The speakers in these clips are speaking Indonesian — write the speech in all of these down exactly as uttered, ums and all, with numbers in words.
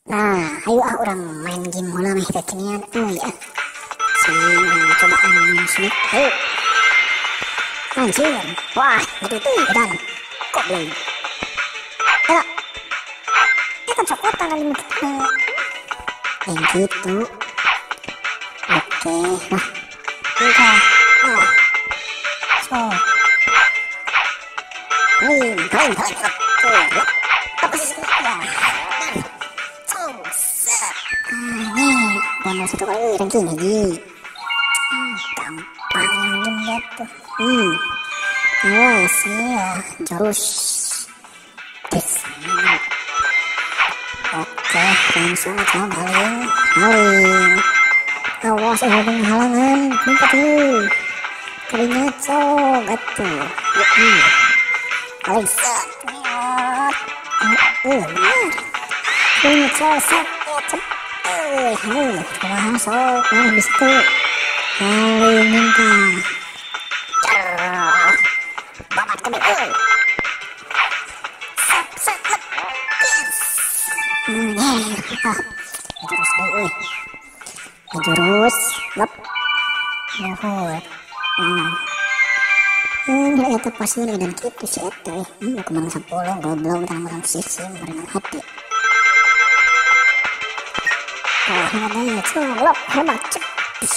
Nah, ayo ah orang main game bola meh kekinian. Oh ya. Sini cobaan main sini. Ayo. Anjir. Wah, itu tuh dan kok belum. Ya. Ya kan cokotan kali kita. Yang gitu. Oke. Nah. Udah. Ah. So. Ini, kalian kalian aku. Apa sih ya? Nih, dan satu kali ranking lagi. Hmm, gampang juga tuh. Hmm, awas ya, jurus desain. Oke, langsung aja maling, maling. Awas ada halangan, lupa tuh. Kalinya coba tuh. Yuk, maling set. Uh, benar. Kalinya set, cepet. Eh, hei, kemana sok, mana bisa tuh? Kali minta. Cer, babat kebet, eh. Set, set, set, yes. Hmm, eh, ah, jurus deh, eh. Jurus, lep, mohon. Hmm, hmm, gak ya pasnya dan gitu sih, eh. Hmm, kemana sepuluh, goblok, tangan sisi, berenang hati. Wah, namanya colok, hebat, cepis,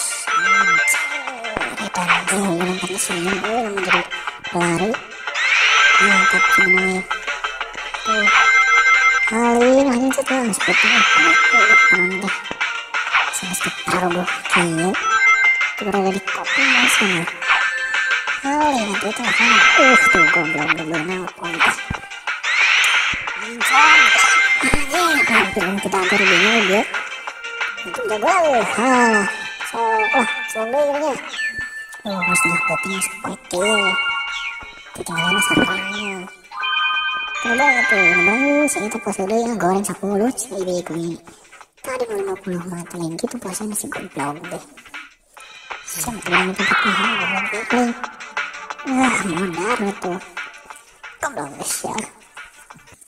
dan dia yang tadi sini, oh, menjadi lari, mantap sebenarnya. Tuh, kali lanjut lah, seperti apa? Oh, tenang deh, saya skip taruh kayu, itu berada di kopi sana. Kali nanti itu akan, uh, tuh goblok goblok nelpon. Mencong, ini hampir kita agar bingung dia. Itu jago, ha, so, wah, soalnya, oh, masih kopinya seperti, ketinggalan sarangnya, coba tuh, bang, saya itu pas udah ya goreng sepuluh, ini ini, tadi mau lima puluh mata lagi gitu pasnya masih goblok deh, sampai dengan tempat mahal, goblok deh, wah, modar tuh, goblok deh ya.